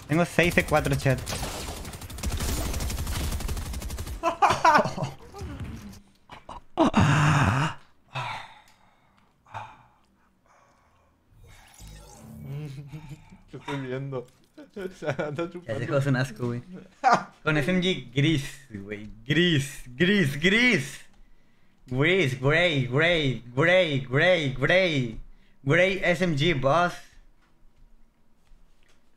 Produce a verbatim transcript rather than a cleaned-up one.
Tengo seis C cuatro, chat. Te estoy viendo. O sea, anda Ya chupando. ese juego es un asco, güey. Con F M G gris, güey. Gris, gris, gris. Gris, grey, grey, grey, grey, grey. Grey S M G, boss.